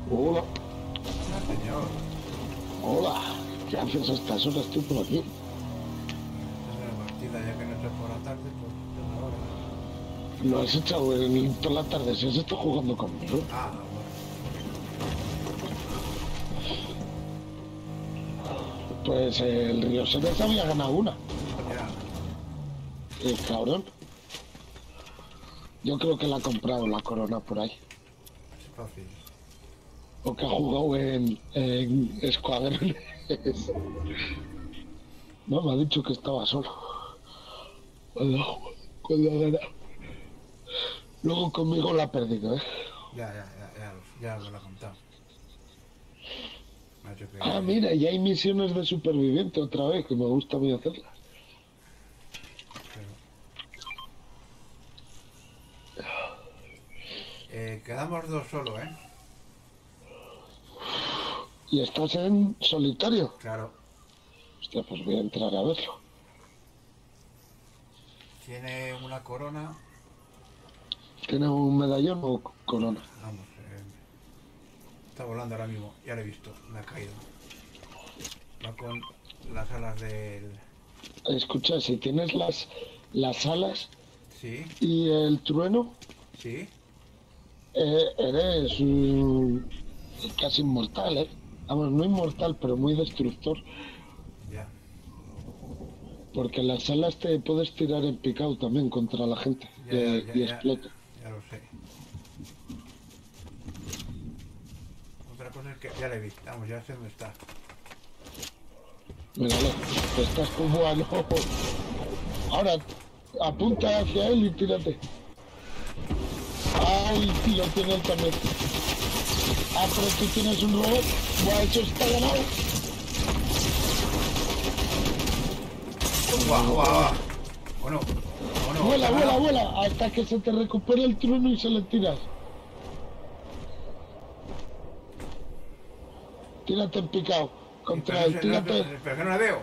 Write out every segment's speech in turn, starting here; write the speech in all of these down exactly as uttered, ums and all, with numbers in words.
Hola, Ah, señor. hola. ¿Qué haces a estas horas tú por aquí? Esta es la partida, ya que no es por la tarde, pues es ahora. Lo has echado en toda la tarde, si has estado jugando conmigo. Ah, bueno. Pues eh, el Río Seres había ganado una. Ya, El cabrón. Yo creo que la ha comprado la corona por ahí. es fácil. O que ha jugado en, en escuadrones. No, me ha dicho que estaba solo. Cuando, cuando ha ganado. Luego conmigo la ha perdido, ¿eh? Ya, ya, ya, ya, lo- ya me lo ha contado. Me ha dicho Ah, que... mira, ya hay misiones de superviviente otra vez, que me gusta a mí hacerlas. Pero... Eh, quedamos dos solo, ¿eh? ¿Y estás en solitario? Claro. Hostia, pues voy a entrar a verlo. Tiene una corona. ¿Tiene un medallón o corona? Vamos, eh, está volando ahora mismo. Ya lo he visto. Me ha caído. Va con las alas del... Escucha, si tienes las, las alas Sí, y el trueno, sí. eh, eres mm, casi inmortal, ¿eh? Vamos, no inmortal, pero muy destructor. Ya, Porque las alas te puedes tirar en picado también contra la gente ya, ya, y, ya, y ya. explota. Ya lo sé. Otra cosa es que ya le vi. Vamos, ya sé dónde está. Míralo, te estás como bueno. Ahora, apunta hacia él y tírate. Ay, lo tiene él también. Ah, pero tú tienes un robot. Buah, eso está ganado. ¡Guau, guau, guau! Bueno, bueno, Vuela, ¿está vuela, ganado? vuela, hasta que se te recupere el trueno y se le tiras. Tírate en picado. Y pero, Contra no él, sé, no, pero, tírate. pero que no la veo.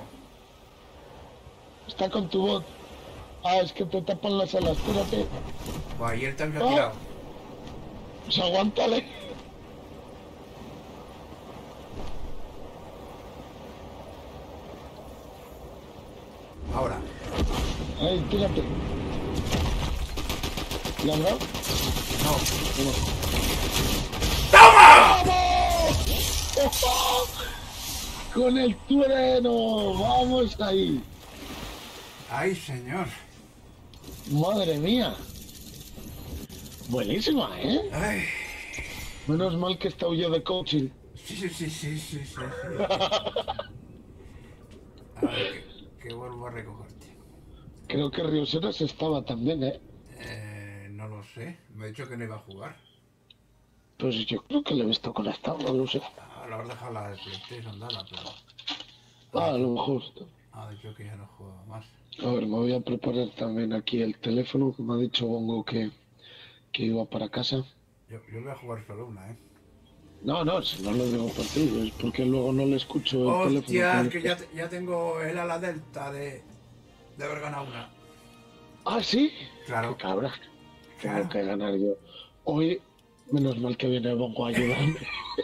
Está con tu bot. Ah, es que te tapan las alas, tírate. Buah, y él también se ha Ah, tirado. pues aguántale. Ahora. Ahí, tírate. ¿Le has dado? No. Bueno. ¡Toma! ¡Vamos! ¡Oh! Con el trueno. Vamos ahí. ¡Ay, señor! Madre mía. Buenísima, ¿eh? ¡Ay! Menos mal que he estado yo de coaching. Sí, sí, sí, sí, sí, sí, sí. A ver, que, que vuelvo a recogerte. Creo que Rioseras estaba también, ¿eh? Eh, no lo sé. Me ha dicho que no iba a jugar. Pues yo creo que lo he visto conectado, no lo sé. A la hora de dejar la de PlayStation dala, pero ha Ah, a dicho, lo mejor. ha dicho que ya no juega más. A ver, me voy a preparar también aquí el teléfono, que me ha dicho Bongo que, que iba para casa. Yo, yo voy a jugar solo una, ¿eh? No, no, si no lo digo por ti, es porque luego no le escucho el teléfono ¡Hostia! con Es los que ya, cascos. ya tengo el ala delta de, de haber ganado una. Ah, ¿sí? Qué Claro, cabra. Tengo claro. que ganar yo. Hoy, menos mal que viene Bongo a ayudarme.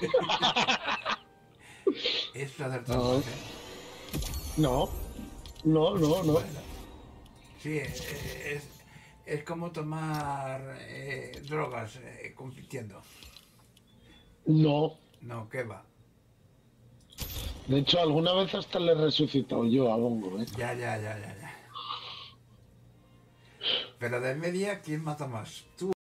Eso es hacer No, trampas, ¿eh? no, no, no, no. Bueno, sí, eh, es, es como tomar eh, drogas eh, compitiendo. No. No, ¿qué va? De hecho, alguna vez hasta le he resucitado yo a Bongo, ¿eh? Ya, ya, ya, ya, ya. Pero de media, ¿quién mata más? ¿Tú